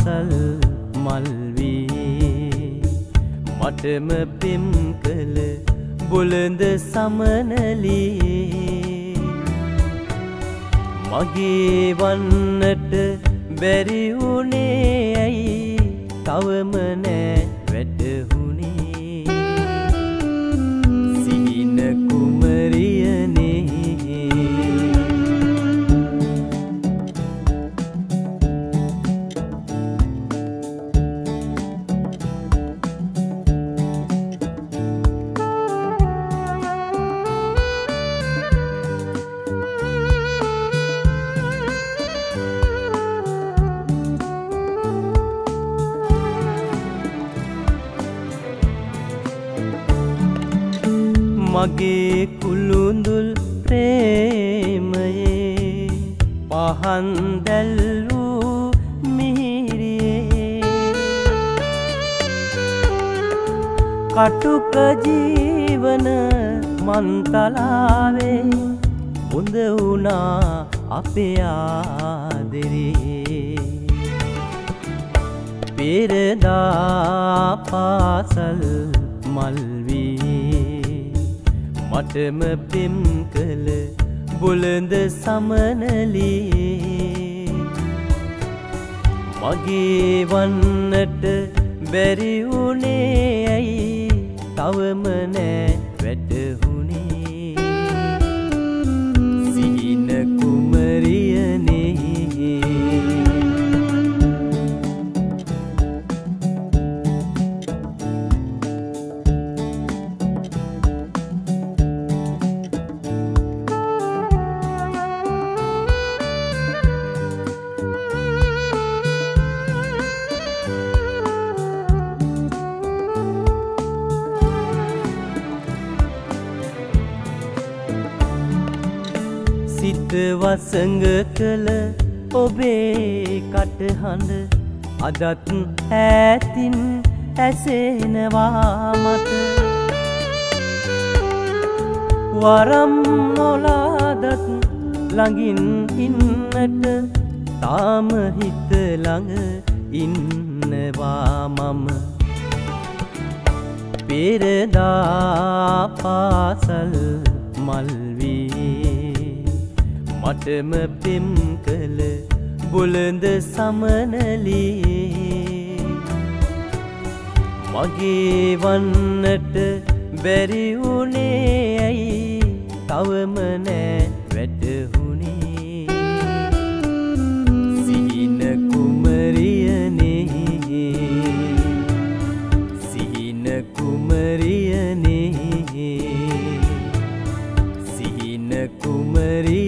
පාසල් මල් වී මටම පෙම් කළ බුලඳ සමනලී මගේ වන්නට බැරි වුණේ ඇයි තවම නෑ වැටහුණේ සිහින කුමරියනේ මගේ කුළුඳුල් ප්‍රේමයේ පහන් දැල්වූ මිහිරියේ කටුක ජීවන මන්තලාවේ හොඳ වුණා අපේ ආදරේ පෙරදා පාසල් මල් මටම පෙම් කළ බුලඳ සමනලී මගේ වන්නට බැරි වුණේ ඇයි තවම නෑ වැටහුණේ සිහින කුමරියනේ සිත වසඟ කළ ඔබේ කටහඬ අදත් ඈතින් ඇසෙනවා මට වරම් නොලාදත් ළඟින් ඉන්නට තාම හිත ළඟ ඉන්නවා මම පෙරදා පාසල් මල් මටම පෙම් කළ බුලඳ සමනලී මගේ වන්නට බැරි වුණේ ඇයි තවම නෑ වැටහුණේ සිහින කුමරියනේ සිහින කුමරියනේ සිහින කුමරියනේ